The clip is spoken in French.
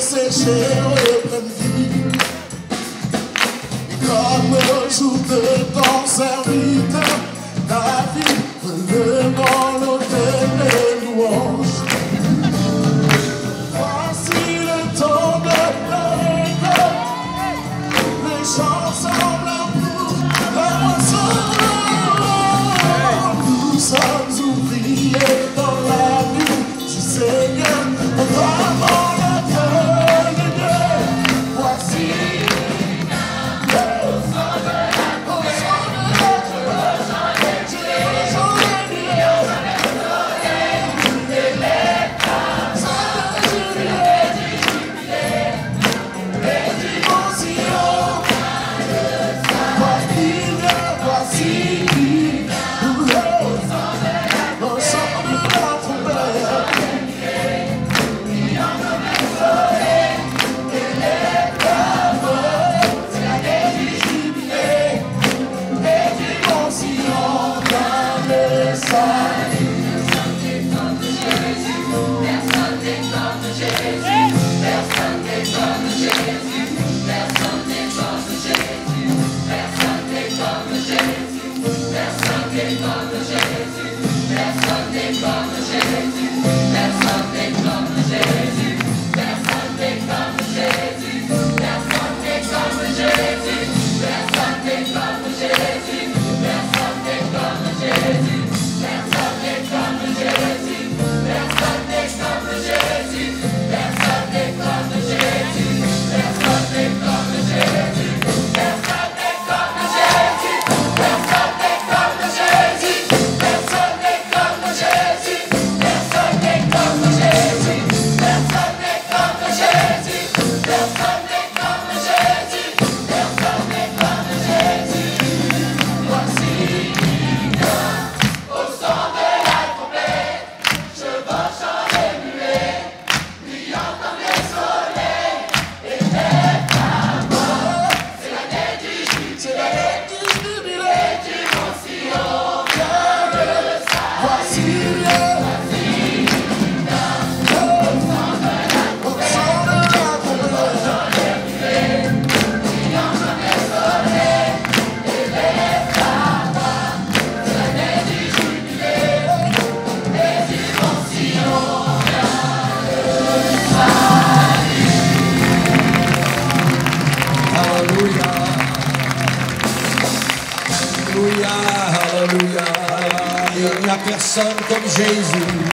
sécher au pleine vie. Comme le jour de ton serviteur, David, relevant l'autel des louanges. Voici le temps de la récolte, les gens semblent pour la moisson. Nous sommes ouvriers dans la vie du Seigneur, vraiment la feuille de Dieu. Voici. Alléluia, alléluia. Il n'y a personne comme Jésus.